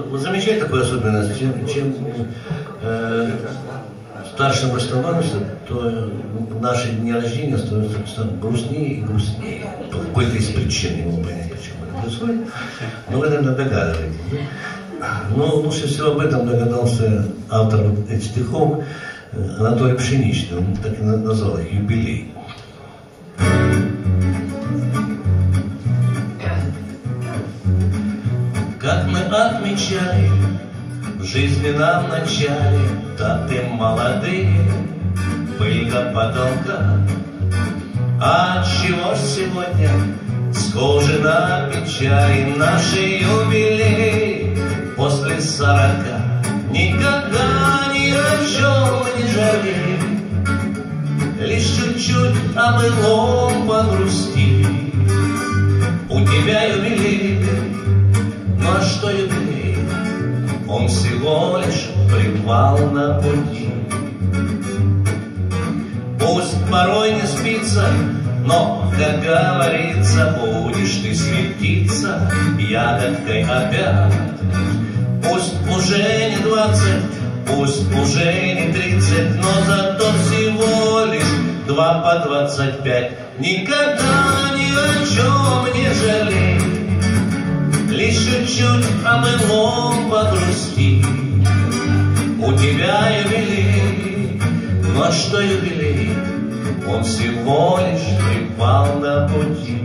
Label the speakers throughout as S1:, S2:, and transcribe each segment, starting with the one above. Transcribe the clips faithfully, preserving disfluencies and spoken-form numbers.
S1: вы замечаете такую особенность? Чем, чем э, старше мы становимся, то наши дни рождения становятся грустнее и грустнее. По какой-то из причин, не могу понять, почему это происходит. Но вы, наверное, догадываетесь. Но лучше всего об этом догадался автор этих стихов Анатолий Пшеничный. Он так и назвал их «Юбилей». Как мы отмечали в жизненном начале даты молодые, пылька потолка. А отчего ж сегодня схожи на печали наши юбилеи после сорока? Никогда ни о чем не жалеем, лишь чуть-чуть о былом погрусти. У тебя юбилей, ну а что юбилей? Он всего лишь привал на пути. Пусть порой не спится, но, как говорится, будешь ты светиться ягодкой опять. Пусть уже не двадцать, пусть уже не тридцать, но зато всего лишь два по двадцать пять. Никогда ни о чем не жалей, лишь чуть-чуть о былом погрусти. У тебя юбилей, ну а что юбилей? Он всего лишь припал на пути.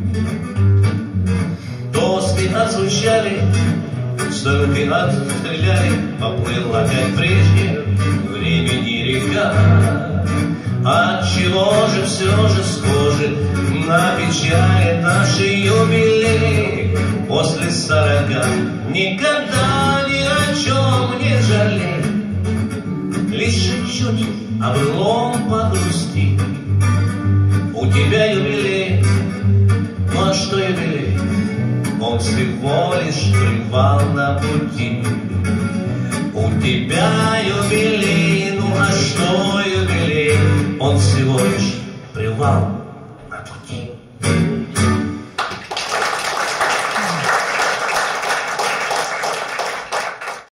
S1: Тосты отзвучали, стрелки отстреляли, поплыл опять прежде времени река. Отчего же все же схожи на печали наши юбилеи после сорока? Никогда ни о чем не жалей, лишь чуть-чуть о былом погрусти. У тебя юбилей, ну а что юбилей? Он всего лишь привал на пути. У тебя юбилей, ну а что юбилей? Он всего лишь привал